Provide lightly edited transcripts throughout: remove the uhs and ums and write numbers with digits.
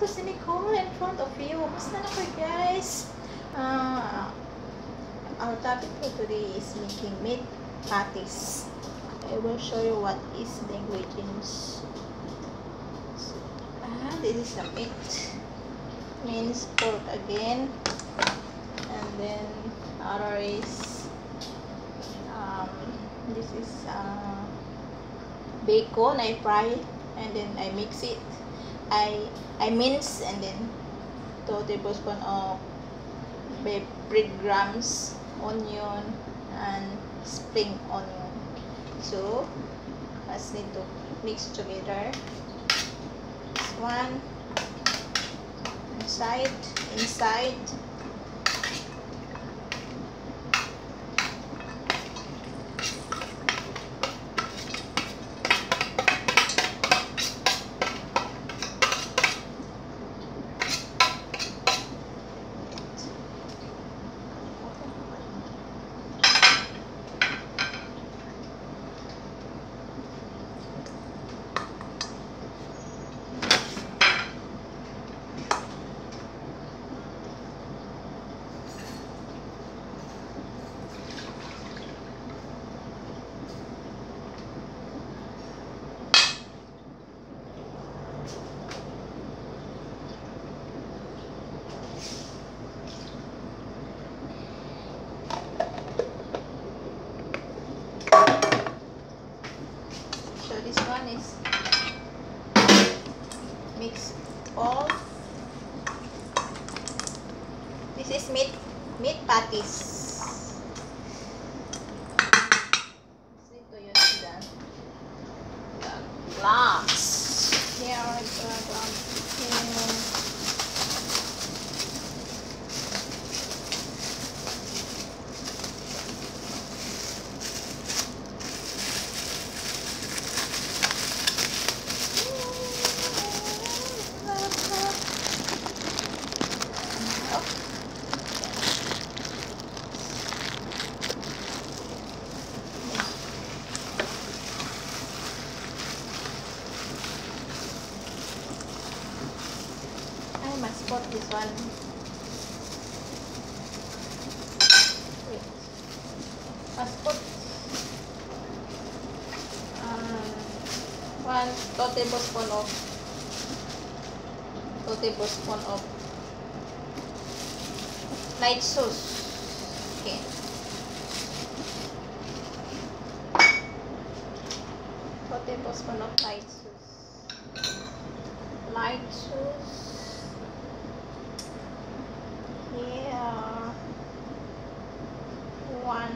to si Nicole in front of you. Basta na kayo guys. Our topic for today is making meat patties. I will show you what is the ingredients. This is the meat. Mince pork again. And then other is this is bacon I fry and then I mix it. I mince and then 2 tablespoons of breadcrumbs, onion, and spring onion. So let's need to mix together. This one inside. So this one is mix all. This is meat patties. Need to use the gloves. Here are the gloves. I must put this one. Wait. Must put 2 tablespoons of light sauce. Okay. 2 tablespoons of light sauce. Here, 1,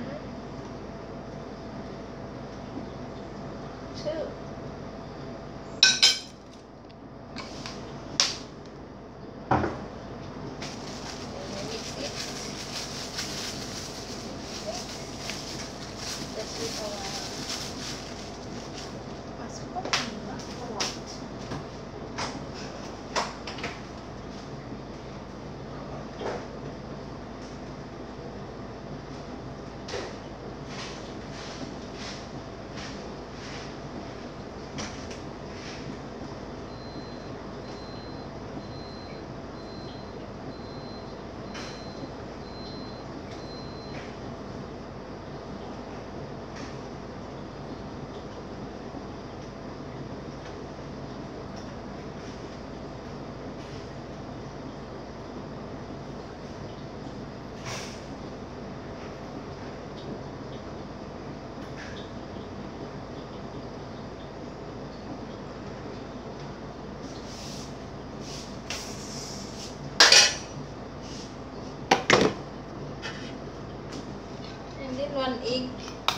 2. Mix it. That's it. Mas put what? And then 1 egg.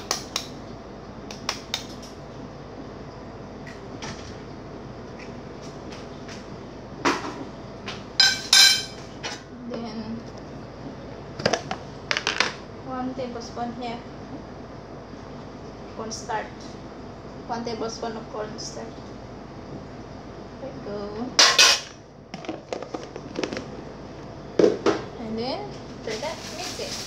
Then 1 tablespoon here cornstarch. 1 tablespoon of cornstarch. There we go. And then after that, mix it.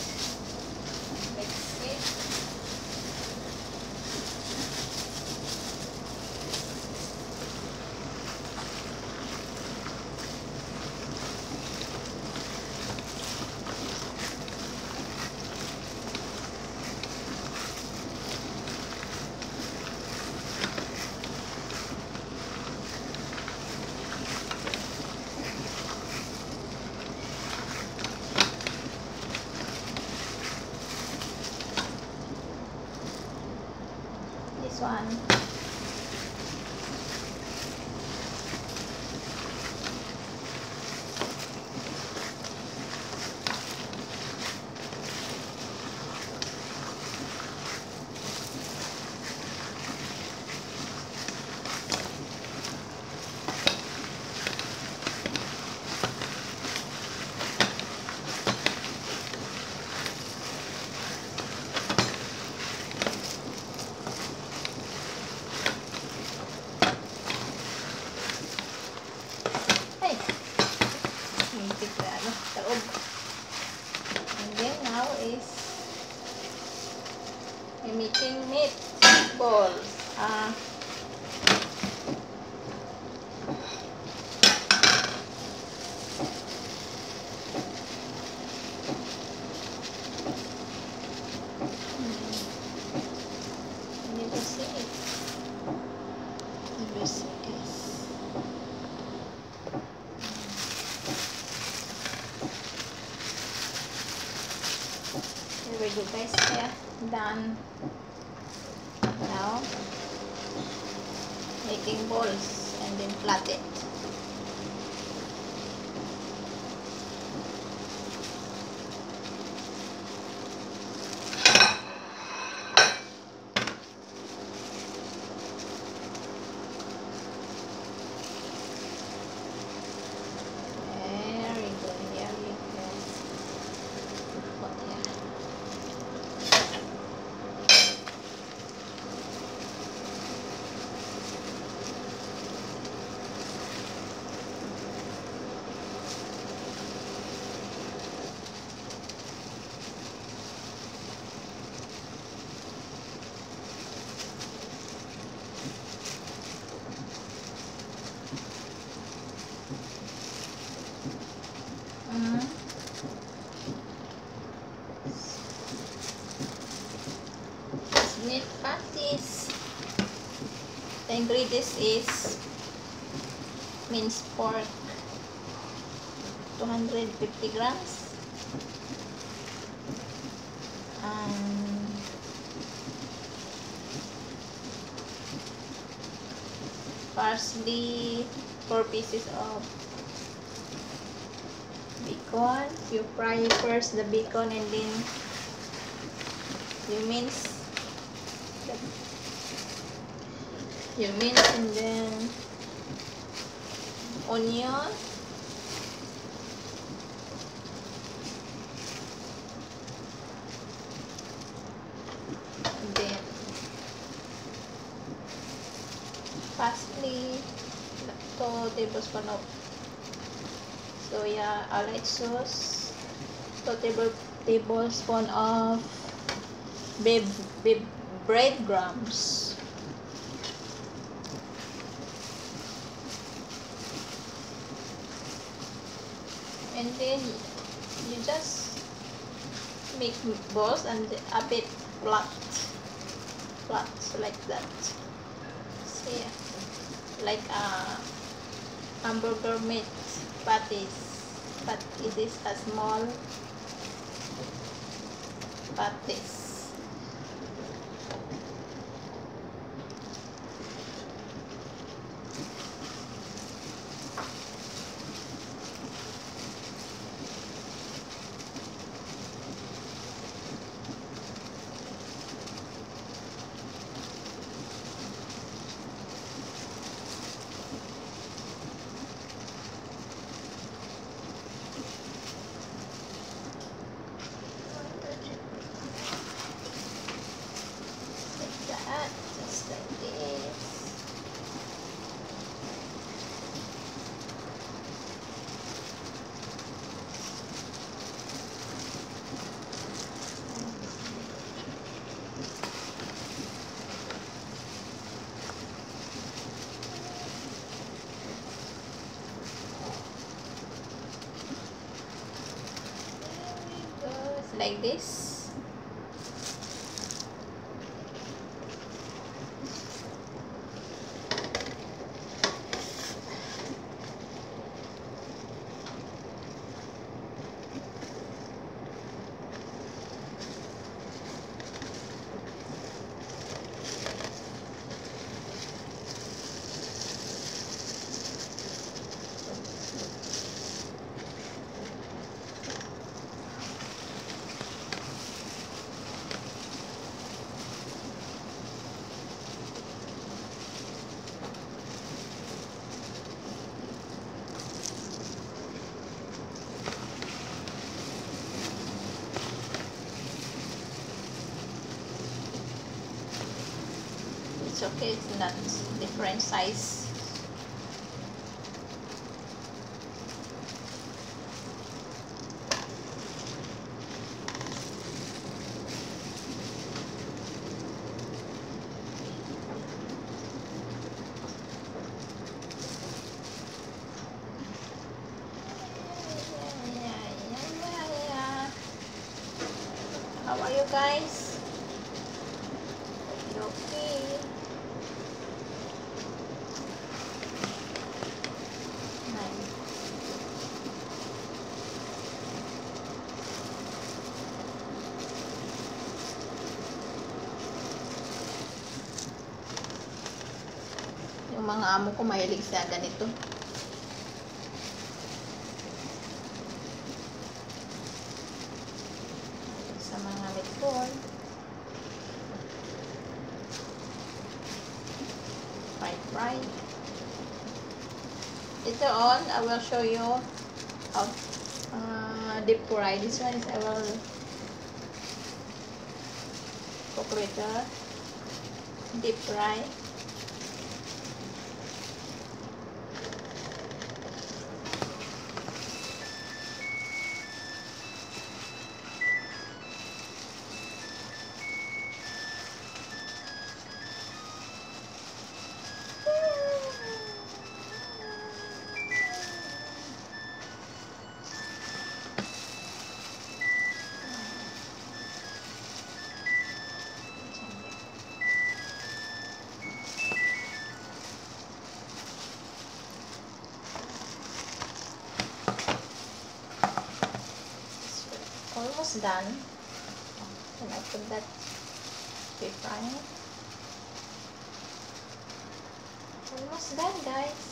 pan. And then now is I'm making meatballs. You will see it. You will see this. There we go, guys. Yeah, done. Now making balls and then flat it. Meat patties. The ingredients is minced pork 250 grams, parsley, 4 pieces of bacon. You fry first the bacon and then you mince and then onion, and then parsley, 2 tablespoons of soya allied sauce, 2 tablespoons of breadcrumbs, and then you just make balls and a bit flat like that. See, like a hamburger meat patties, but it is a small patties. Just like this. Like this. okay, it's not different size. How are you guys? You okay? Nice. Yung mga amo ko mahilig sa ganito. Sa mga meatball. Fried. Later on, I will show you how deep fry. This one is I will cook later. Deep fry. Almost done. And I put that deep frying. Almost done, guys.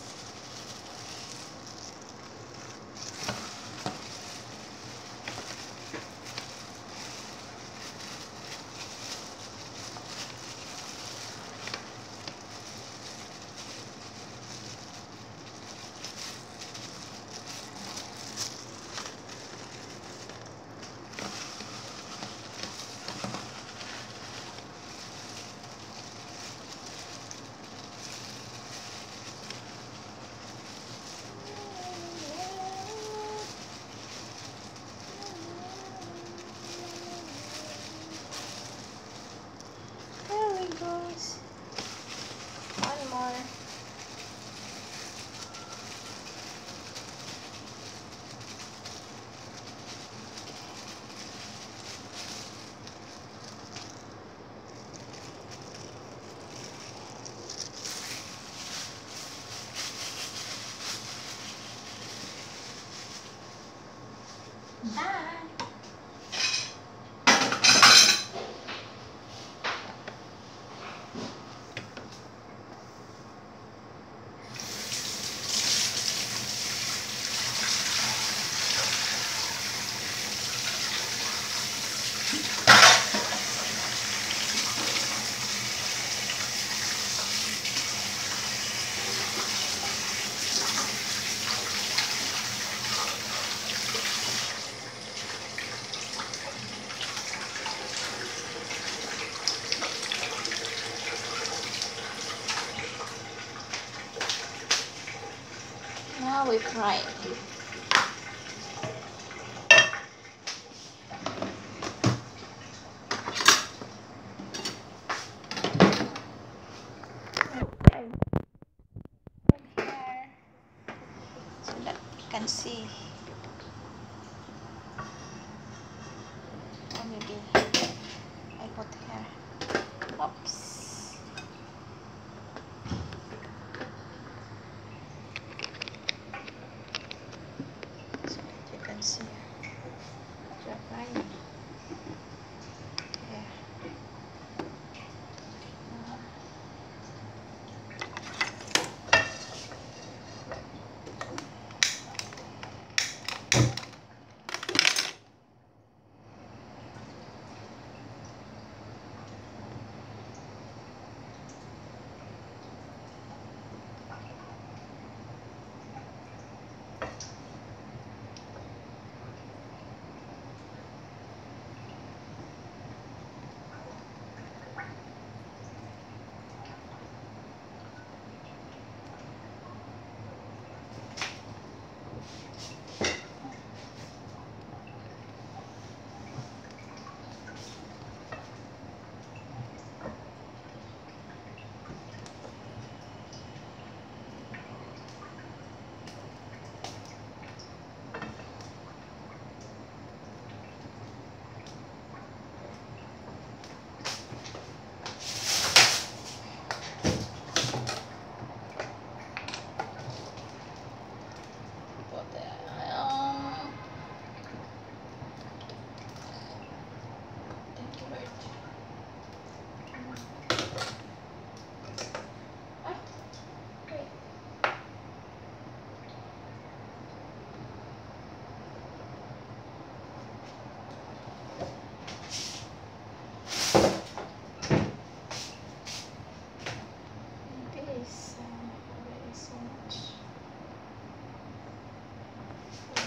One more. Done. Now we fry. So that you can see. Or maybe I put here. Oops. So that you can see. Frying. Yeah.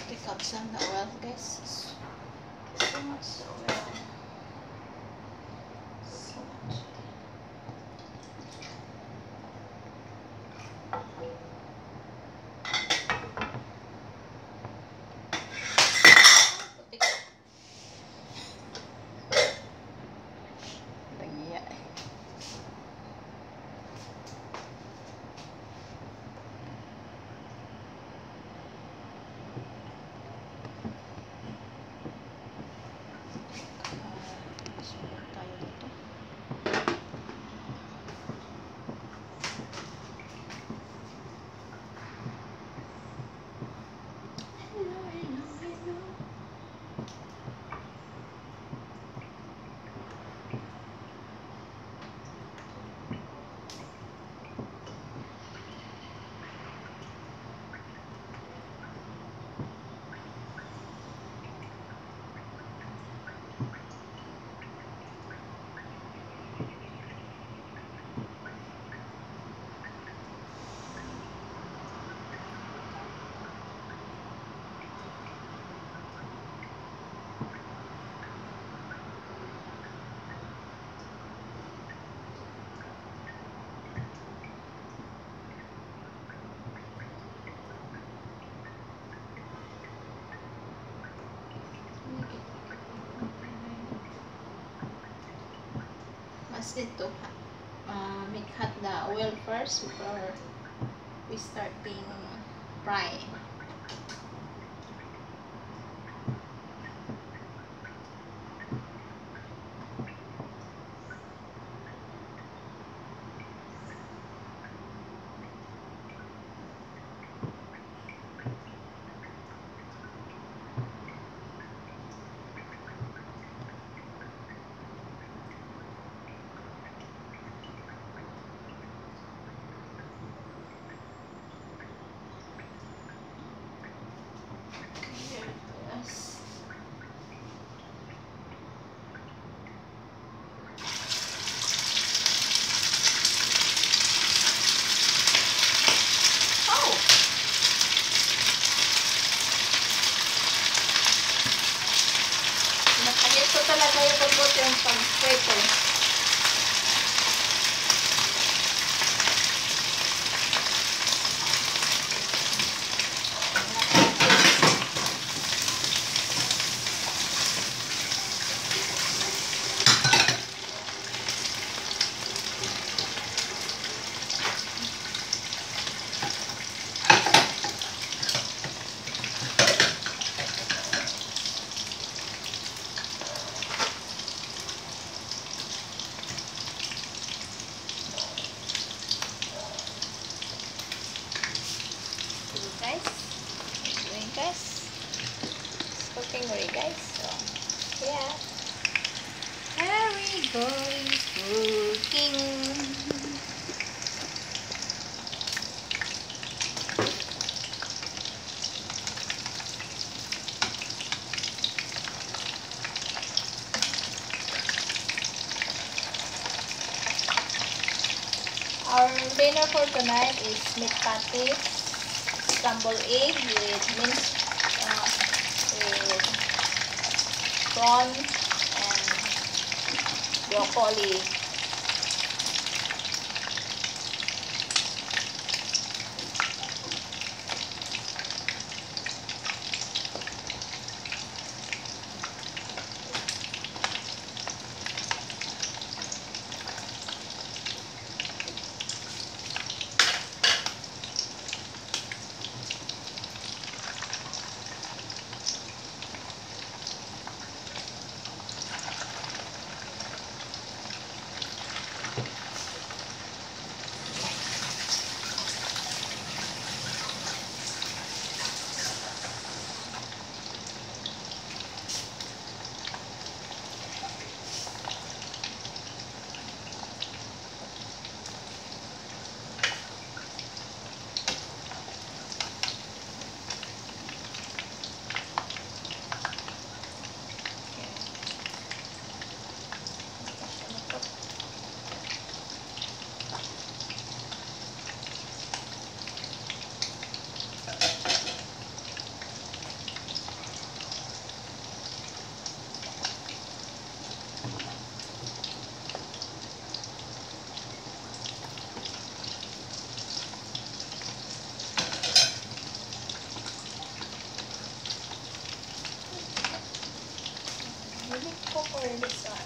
Take out some of the oil, guys. So much oil. So much. Mas ito, make hot the oil first before we starting fry. Ito talaga yung pagbuti yung pag-prito. Guys, it's cooking already, guys. So yeah, there we go, it's cooking. Our dinner for tonight is meat patties, scrambled egg with mince, with prawn and broccoli. open this one.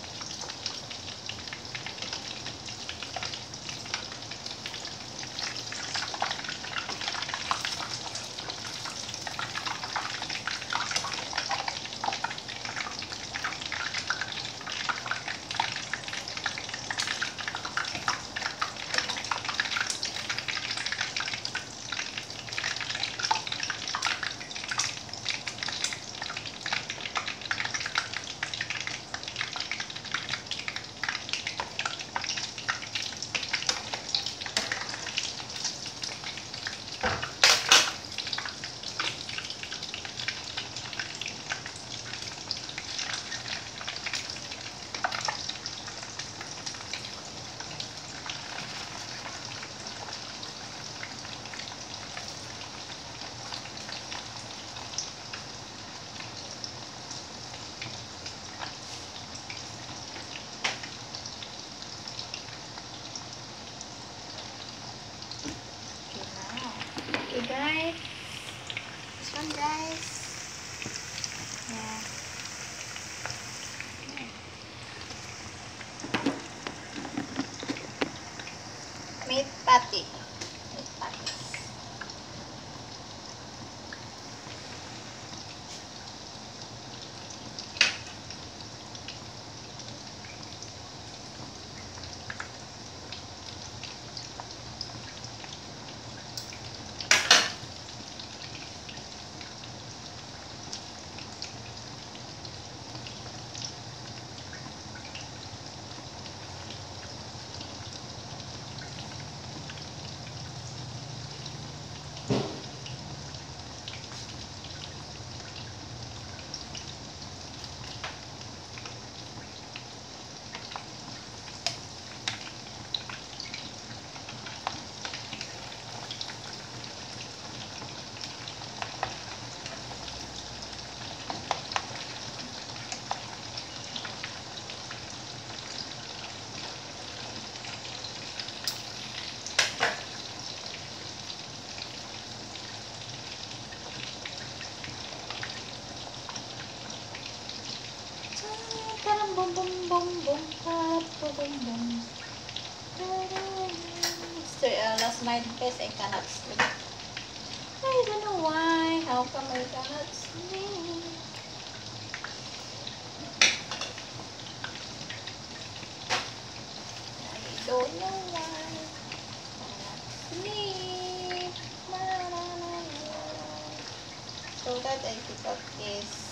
Okay guys, this one guys, yeah. Meat patty, meat patties. Boom boom boom boom boom boom boom. Last night guys, I cannot sleep. I don't know why. How come I cannot sleep? I don't know why. Sleep. So that I took out this.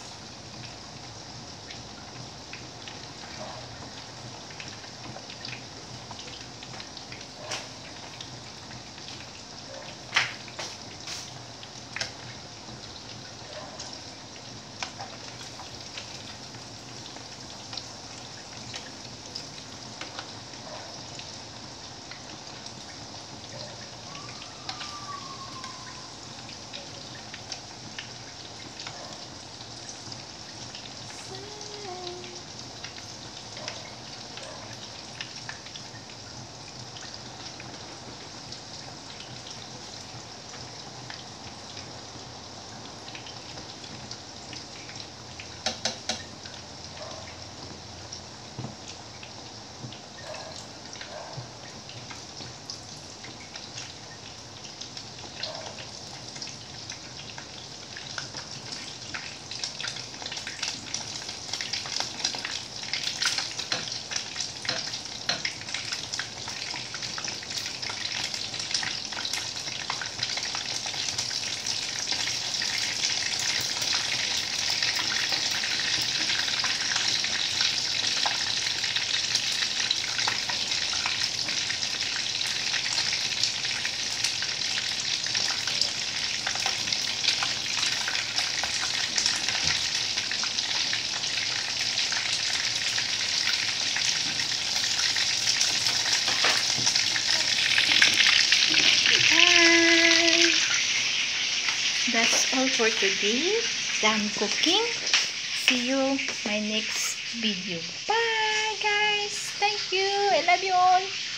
That's all for today. Done cooking. See you my next video. Bye guys. Thank you. I love you all.